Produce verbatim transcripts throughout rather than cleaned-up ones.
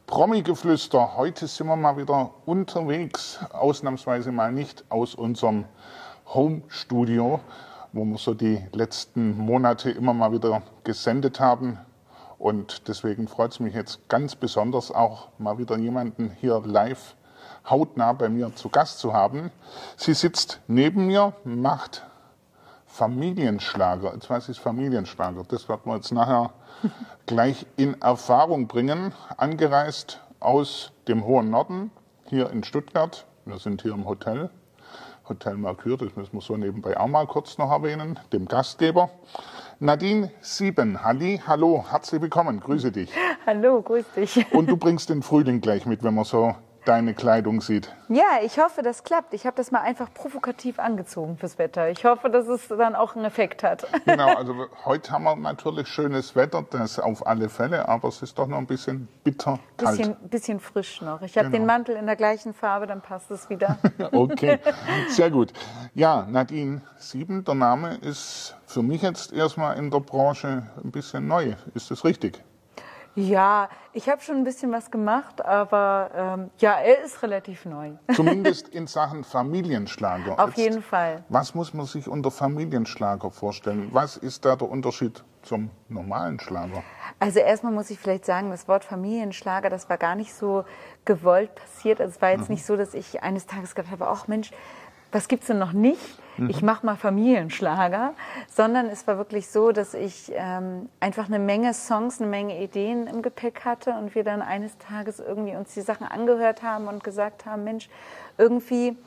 Promi-Geflüster, heute sind wir mal wieder unterwegs, ausnahmsweise mal nicht aus unserem Home-Studio, wo wir so die letzten Monate immer mal wieder gesendet haben. Und deswegen freut es mich jetzt ganz besonders, auch mal wieder jemanden hier live hautnah bei mir zu Gast zu haben. Sie sitzt neben mir, macht Familienschlager. Jetzt weiß ich, Familienschlager, das wird man jetzt nachher gleich in Erfahrung bringen. Angereist aus dem hohen Norden, hier in Stuttgart. Wir sind hier im Hotel, Hotel Mercure, das müssen wir so nebenbei auch mal kurz noch erwähnen, dem Gastgeber. Nadine Sieben, Halli, hallo, herzlich willkommen, grüße dich. Hallo, grüß dich. Und du bringst den Frühling gleich mit, wenn man so deine Kleidung sieht. Ja, ich hoffe, das klappt. Ich habe das mal einfach provokativ angezogen fürs Wetter. Ich hoffe, dass es dann auch einen Effekt hat. Genau, also heute haben wir natürlich schönes Wetter, das auf alle Fälle, aber es ist doch noch ein bisschen bitter kalt. Bisschen, bisschen frisch noch. Ich habe Genau. den Mantel in der gleichen Farbe, dann passt es wieder. Okay, sehr gut. Ja, Nadine Sieben, der Name ist für mich jetzt erstmal in der Branche ein bisschen neu. Ist das richtig? Ja, ich habe schon ein bisschen was gemacht, aber ähm, ja, er ist relativ neu. Zumindest in Sachen Familienschlager. Auf Jetzt, jeden Fall. Was muss man sich unter Familienschlager vorstellen? Was ist da der Unterschied zum normalen Schlager? Also erstmal muss ich vielleicht sagen, das Wort Familienschlager, das war gar nicht so gewollt passiert. Also es war jetzt mhm. nicht so, dass ich eines Tages gedacht habe, ach Mensch, was gibt's denn noch nicht? Mhm. Ich mache mal Familienschlager. Sondern es war wirklich so, dass ich ähm, einfach eine Menge Songs, eine Menge Ideen im Gepäck hatte und wir dann eines Tages irgendwie uns die Sachen angehört haben und gesagt haben, Mensch, irgendwie,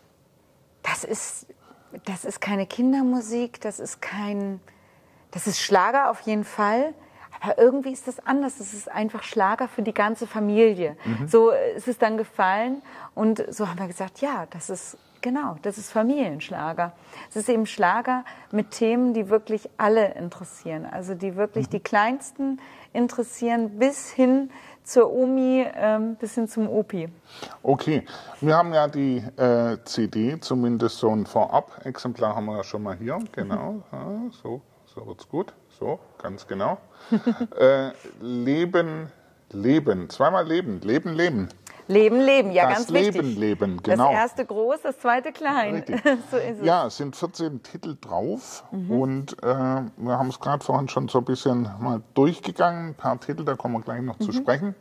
das ist, das ist keine Kindermusik, das ist kein, das ist Schlager auf jeden Fall. Aber irgendwie ist das anders. Das ist einfach Schlager für die ganze Familie. Mhm. So ist es dann gefallen. Und so haben wir gesagt, ja, das ist, genau, das ist Familienschlager. Es ist eben Schlager mit Themen, die wirklich alle interessieren. Also die wirklich mhm. die Kleinsten interessieren, bis hin zur Omi, ähm, bis hin zum Opi. Okay, wir haben ja die äh, C D, zumindest so ein Vorab-Exemplar haben wir ja schon mal hier. Genau, ja, so, so wird's gut. So, ganz genau. äh, Leben, Leben, zweimal Leben, Leben, Leben. Leben, Leben, ja, das ganz Leben, wichtig. Leben, genau. Das erste groß, das zweite klein. So ist es. Ja, es sind vierzehn Titel drauf mhm. und äh, wir haben es gerade vorhin schon so ein bisschen mal durchgegangen. Ein paar Titel, da kommen wir gleich noch mhm. zu sprechen.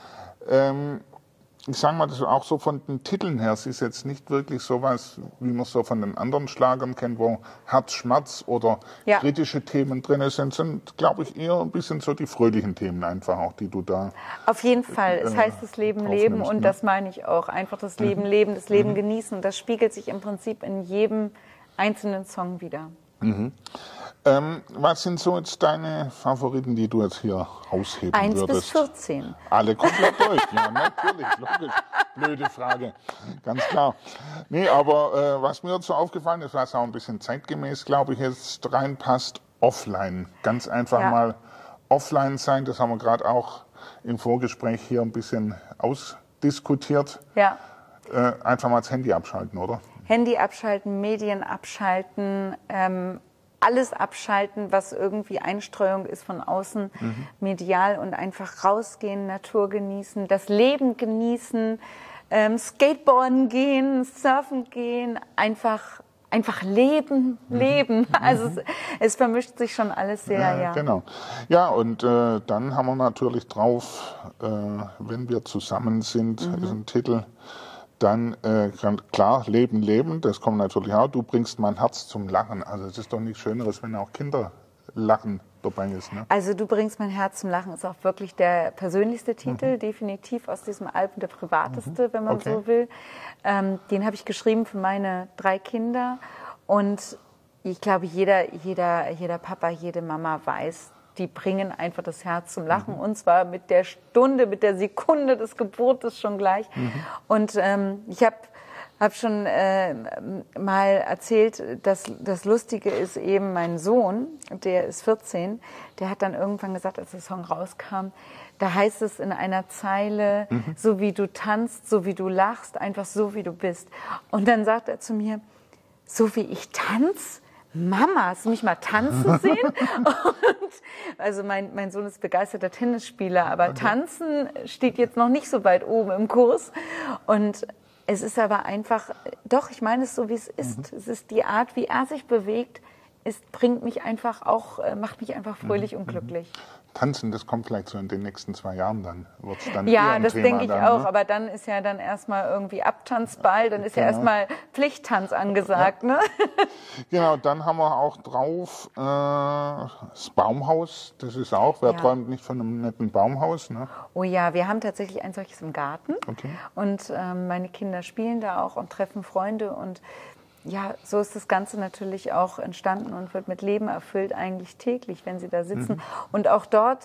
Ähm, ich sage mal, das ist auch so von den Titeln her, es ist jetzt nicht wirklich sowas, wie man es so von den anderen Schlagern kennt, wo Herz, Schmerz oder ja. kritische Themen drin sind, sind, glaube ich, eher ein bisschen so die fröhlichen Themen einfach auch, die du da... Auf jeden Fall, es äh, heißt das Leben leben und ne? das meine ich auch, einfach das Leben mhm. leben, das Leben mhm. genießen. Das spiegelt sich im Prinzip in jedem einzelnen Song wieder. Mhm. Ähm, was sind so jetzt deine Favoriten, die du jetzt hier rausheben Eins würdest? bis vierzehn. Alle komplett durch, ja, natürlich, logisch. Blöde Frage, ganz klar. Nee, aber äh, was mir jetzt so aufgefallen ist, was auch ein bisschen zeitgemäß, glaube ich, jetzt reinpasst, offline. Ganz einfach ja. mal offline sein, das haben wir gerade auch im Vorgespräch hier ein bisschen ausdiskutiert. Ja. Äh, einfach mal das Handy abschalten, oder? Handy abschalten, Medien abschalten, ähm, alles abschalten, was irgendwie Einstreuung ist von außen, mhm. medial und einfach rausgehen, Natur genießen, das Leben genießen, ähm, Skateboarden gehen, surfen gehen, einfach, einfach leben, mhm. leben. Also mhm. es, es vermischt sich schon alles sehr, ja. ja. Genau. Ja, und äh, dann haben wir natürlich drauf, äh, wenn wir zusammen sind, mhm. ist ein Titel. Dann, äh, klar, Leben, Leben, das kommt natürlich auch. Du bringst mein Herz zum Lachen. Also es ist doch nichts Schöneres, wenn auch Kinder lachen dabei ist. Ne? Also du bringst mein Herz zum Lachen ist auch wirklich der persönlichste Titel, mhm. definitiv aus diesem Album der privateste, mhm. wenn man okay. so will. Ähm, den habe ich geschrieben für meine drei Kinder. Und ich glaube, jeder, jeder, jeder Papa, jede Mama weiß, die bringen einfach das Herz zum Lachen. Mhm. Und zwar mit der Stunde, mit der Sekunde des Geburtes schon gleich. Mhm. Und ähm, ich habe hab schon äh, mal erzählt, dass das Lustige ist eben, mein Sohn, der ist vierzehn, der hat dann irgendwann gesagt, als der Song rauskam, da heißt es in einer Zeile, mhm. so wie du tanzt, so wie du lachst, einfach so wie du bist. Und dann sagt er zu mir, so wie ich tanze? Mama, hast du mich mal tanzen sehen? Und also mein, mein Sohn ist begeisterter Tennisspieler, aber okay. Tanzen steht jetzt noch nicht so weit oben im Kurs. Und es ist aber einfach, doch, ich meine es so, wie es ist. Mhm. Es ist die Art, wie er sich bewegt, es bringt mich einfach auch, macht mich einfach fröhlich mhm. und glücklich. Tanzen, das kommt vielleicht so in den nächsten zwei Jahren dann. Wird's dann ja, das Thema denke ich dann, auch. Ne? Aber dann ist ja dann erstmal irgendwie Abtanzball, dann ist genau. ja erstmal Pflichttanz angesagt. Ja. Ne? Genau, dann haben wir auch drauf äh, das Baumhaus. Das ist auch, wer ja. träumt nicht von einem netten Baumhaus? Ne? Oh ja, wir haben tatsächlich ein solches im Garten. Okay. Und ähm, meine Kinder spielen da auch und treffen Freunde und ja, so ist das Ganze natürlich auch entstanden und wird mit Leben erfüllt eigentlich täglich, wenn sie da sitzen. Mhm. Und auch dort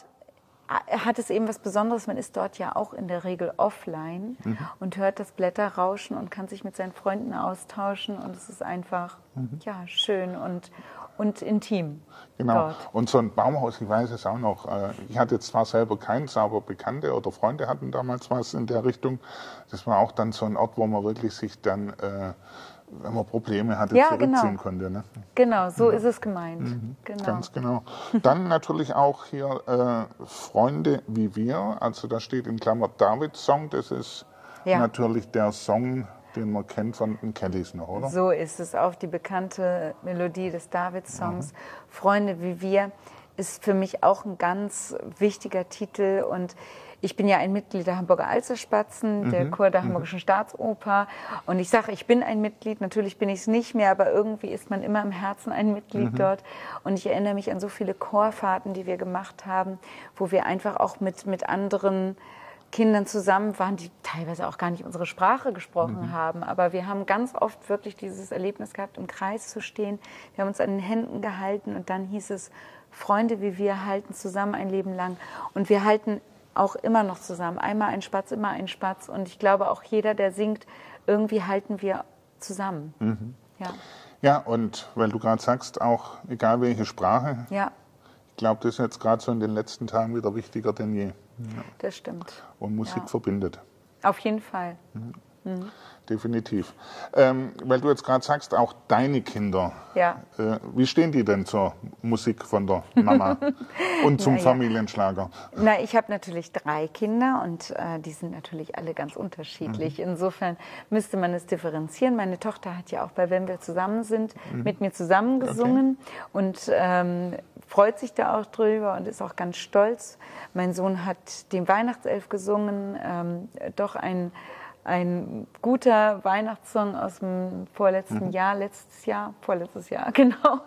hat es eben was Besonderes. Man ist dort ja auch in der Regel offline mhm. und hört das Blätterrauschen und kann sich mit seinen Freunden austauschen. Und es ist einfach mhm. ja, schön und, und intim. Genau. Dort. Und so ein Baumhaus, ich weiß es auch noch. Ich hatte jetzt zwar selber keins, aber Bekannte oder Freunde hatten damals was in der Richtung. Das war auch dann so ein Ort, wo man wirklich sich dann... Äh, wenn man Probleme hatte, ja, zurückziehen genau. konnte. Ne? Genau, so ja. ist es gemeint. Mhm. Genau. Ganz genau. Dann natürlich auch hier äh, Freunde wie wir, also da steht in Klammer Davids Song, das ist ja. natürlich der Song, den man kennt von den Kellys noch, oder? So ist es, auch die bekannte Melodie des Davids Songs. Mhm. Freunde wie wir ist für mich auch ein ganz wichtiger Titel und ich bin ja ein Mitglied der Hamburger Alsterspatzen, der mhm. Chor der Hamburgischen mhm. Staatsoper. Und ich sage, ich bin ein Mitglied. Natürlich bin ich es nicht mehr, aber irgendwie ist man immer im Herzen ein Mitglied mhm. dort. Und ich erinnere mich an so viele Chorfahrten, die wir gemacht haben, wo wir einfach auch mit, mit anderen Kindern zusammen waren, die teilweise auch gar nicht unsere Sprache gesprochen mhm. haben. Aber wir haben ganz oft wirklich dieses Erlebnis gehabt, im Kreis zu stehen. Wir haben uns an den Händen gehalten und dann hieß es, Freunde wie wir halten zusammen ein Leben lang. Und wir halten auch immer noch zusammen. Einmal ein Spatz, immer ein Spatz. Und ich glaube, auch jeder, der singt, irgendwie halten wir zusammen. Mhm. Ja. Ja, und weil du gerade sagst, auch egal welche Sprache, ja. ich glaube, das ist jetzt gerade so in den letzten Tagen wieder wichtiger denn je. Ja. Das stimmt. Und Musik ja. verbindet. Auf jeden Fall. Mhm. Mhm. Definitiv. Ähm, weil du jetzt gerade sagst, auch deine Kinder, ja. äh, wie stehen die denn zur Musik von der Mama und zum Na, Familienschlager? Ja. Na, ich habe natürlich drei Kinder und äh, die sind natürlich alle ganz unterschiedlich. Mhm. Insofern müsste man es differenzieren. Meine Tochter hat ja auch bei Wenn wir zusammen sind mhm. mit mir zusammen gesungen okay. und ähm, freut sich da auch drüber und ist auch ganz stolz. Mein Sohn hat den Weihnachtself gesungen, ähm, doch ein Ein guter Weihnachtssong aus dem vorletzten mhm. Jahr, letztes Jahr, vorletztes Jahr, genau.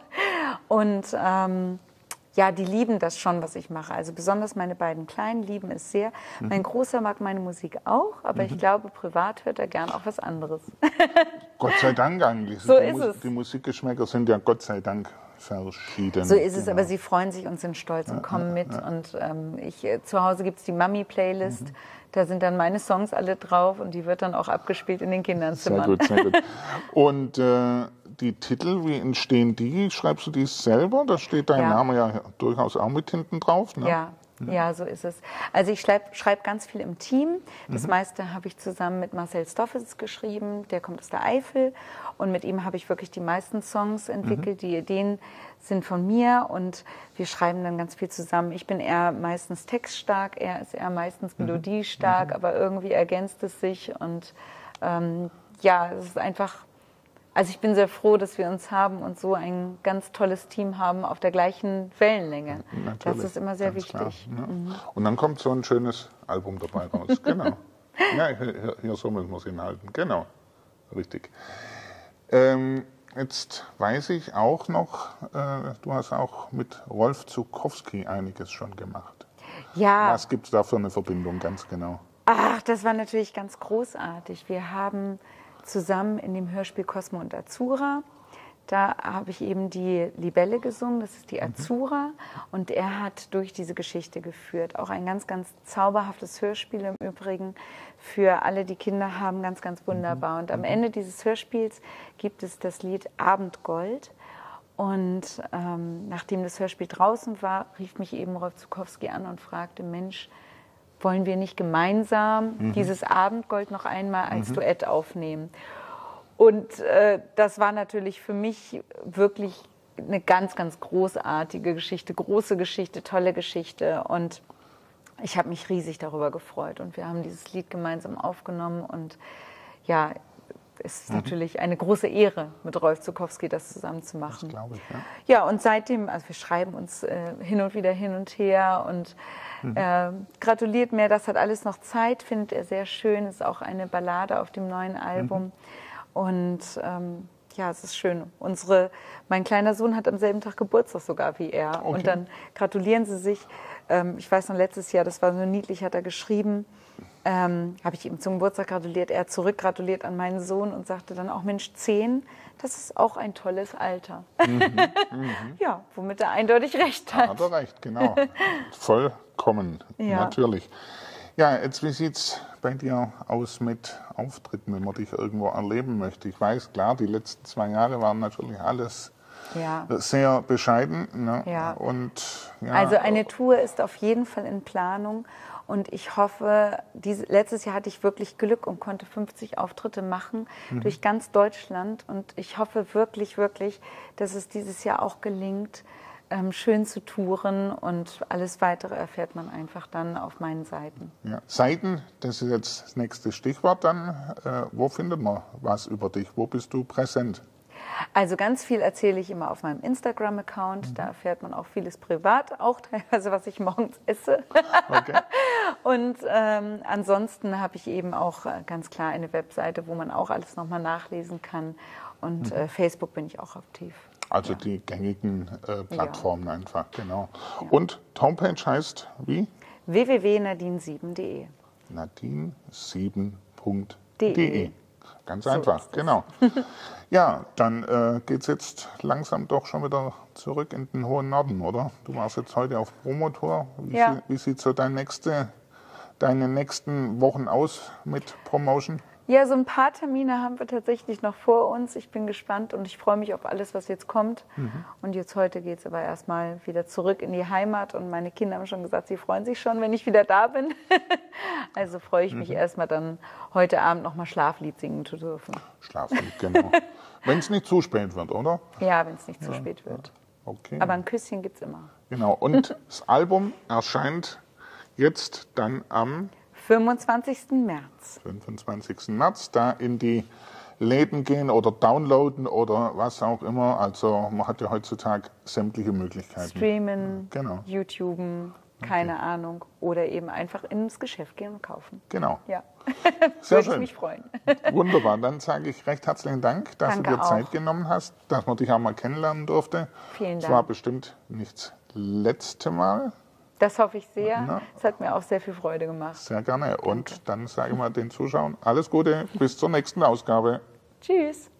Und ähm, ja, die lieben das schon, was ich mache. Also besonders meine beiden Kleinen lieben es sehr. Mhm. Mein Großer mag meine Musik auch, aber mhm. ich glaube, privat hört er gern auch was anderes. Gott sei Dank eigentlich. So die ist Mus es. Die Musikgeschmäcker sind ja Gott sei Dank verschieden. So ist es, genau. aber sie freuen sich und sind stolz ja, und kommen ja, mit. ja. Und ähm, ich, zu Hause gibt es die Mami-Playlist. Mhm. Da sind dann meine Songs alle drauf und die wird dann auch abgespielt in den Kinderzimmern. Sehr gut, sehr gut. Und äh, die Titel, wie entstehen die? Schreibst du die selber? Da steht dein ja. Name ja durchaus auch mit hinten drauf. Ne? Ja. Ja, so ist es. Also ich schreibe schreib ganz viel im Team. Das mhm. meiste habe ich zusammen mit Marcel Stoffels geschrieben. Der kommt aus der Eifel. Und mit ihm habe ich wirklich die meisten Songs entwickelt. Mhm. Die Ideen sind von mir und wir schreiben dann ganz viel zusammen. Ich bin eher meistens textstark, er ist eher meistens melodiestark, mhm. aber irgendwie ergänzt es sich. Und ähm, ja, es ist einfach... Also ich bin sehr froh, dass wir uns haben und so ein ganz tolles Team haben auf der gleichen Wellenlänge. Natürlich, das ist immer sehr wichtig. Klar, ja. mhm. Und dann kommt so ein schönes Album dabei raus. Genau. Ja, hier, hier so müssen wir es hinhalten. Genau. Richtig. Ähm, jetzt weiß ich auch noch, äh, du hast auch mit Rolf Zuckowski einiges schon gemacht. Ja. Was gibt es da für eine Verbindung ganz genau? Ach, das war natürlich ganz großartig. Wir haben zusammen in dem Hörspiel Cosmo und Azura. Da habe ich eben die Libelle gesungen, das ist die Azura. Und er hat durch diese Geschichte geführt. Auch ein ganz, ganz zauberhaftes Hörspiel im Übrigen. Für alle, die Kinder haben, ganz, ganz wunderbar. Und am Ende dieses Hörspiels gibt es das Lied Abendgold. Und ähm, nachdem das Hörspiel draußen war, rief mich eben Rolf Zuckowski an und fragte, Mensch, wollen wir nicht gemeinsam mhm. dieses Abendgold noch einmal als mhm. Duett aufnehmen? Und äh, das war natürlich für mich wirklich eine ganz, ganz großartige Geschichte, große Geschichte, tolle Geschichte. Und ich habe mich riesig darüber gefreut. Und wir haben dieses Lied gemeinsam aufgenommen. Und ja, es ist mhm. natürlich eine große Ehre, mit Rolf Zuckowski das zusammen zu machen. Das glaube ich, ja. Ja, und seitdem, also wir schreiben uns äh, hin und wieder hin und her und mhm. äh, gratuliert mir, das hat alles noch Zeit, findet er sehr schön. Ist auch eine Ballade auf dem neuen Album. Mhm. Und ähm, ja, es ist schön. Unsere, mein kleiner Sohn hat am selben Tag Geburtstag sogar wie er. Okay. Und dann gratulieren sie sich. Ähm, ich weiß noch, letztes Jahr, das war so niedlich, hat er geschrieben, ähm, habe ich ihm zum Geburtstag gratuliert. Er hat zurückgratuliert an meinen Sohn und sagte dann auch, Mensch, zehn, das ist auch ein tolles Alter. Mhm, mhm. Ja, womit er eindeutig recht hat. Hat er recht, genau. Vollkommen, ja. Natürlich. Ja, jetzt wie sieht es bei dir aus mit Auftritten, wenn man dich irgendwo erleben möchte? Ich weiß, klar, die letzten zwei Jahre waren natürlich alles ja. sehr bescheiden. Ne? Ja. Und, ja, also eine Tour ist auf jeden Fall in Planung. Und ich hoffe, diese, letztes Jahr hatte ich wirklich Glück und konnte fünfzig Auftritte machen mhm. durch ganz Deutschland. Und ich hoffe wirklich, wirklich, dass es dieses Jahr auch gelingt, ähm, schön zu touren. Und alles Weitere erfährt man einfach dann auf meinen Seiten. Ja. Seiten, das ist jetzt das nächste Stichwort dann. Äh, wo findet man was über dich? Wo bist du präsent? Also ganz viel erzähle ich immer auf meinem Instagram-Account. Mhm. Da erfährt man auch vieles privat, auch teilweise, was ich morgens esse. Okay. Und ähm, ansonsten habe ich eben auch ganz klar eine Webseite, wo man auch alles nochmal nachlesen kann. Und mhm. äh, Facebook bin ich auch aktiv. Also ja. die gängigen äh, Plattformen ja. einfach, genau. Ja. Und Homepage heißt wie? w w w punkt nadine sieben punkt de. nadine sieben punkt de. Ganz so einfach, genau. Ja, dann äh, geht es jetzt langsam doch schon wieder zurück in den hohen Norden, oder? Du warst jetzt heute auf Promotour. Wie, ja. sie, wie sieht so dein nächste, deine nächsten Wochen aus mit Promotion? Ja, so ein paar Termine haben wir tatsächlich noch vor uns. Ich bin gespannt und ich freue mich auf alles, was jetzt kommt. Mhm. Und jetzt heute geht es aber erstmal wieder zurück in die Heimat. Und meine Kinder haben schon gesagt, sie freuen sich schon, wenn ich wieder da bin. Also freue ich mich mhm. erstmal dann heute Abend nochmal Schlaflied singen zu dürfen. Schlaflied, genau. Wenn es nicht zu spät wird, oder? Ja, wenn es nicht zu ja. spät wird. Okay. Aber ein Küsschen gibt es immer. Genau. Und das Album erscheint jetzt dann am fünfundzwanzigsten März. fünfundzwanzigsten März, da in die Läden gehen oder downloaden oder was auch immer. Also man hat ja heutzutage sämtliche Möglichkeiten. Streamen, genau. YouTuben, keine okay. Ahnung. Oder eben einfach ins Geschäft gehen und kaufen. Genau. Ja. Sehr Würde schön. ich mich freuen. Wunderbar. Dann sage ich recht herzlichen Dank, dass Danke du dir auch. Zeit genommen hast, dass man dich auch mal kennenlernen durfte. Vielen Dank. Es war bestimmt nicht das letzte Mal. Das hoffe ich sehr. Es hat mir auch sehr viel Freude gemacht. Sehr gerne. Und dann sage ich mal den Zuschauern alles Gute. Bis zur nächsten Ausgabe. Tschüss.